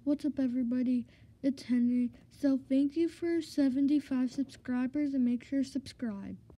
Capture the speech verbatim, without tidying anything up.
What's up, everybody? It's Henry. So, thank you for seventy-five subscribers and make sure to subscribe.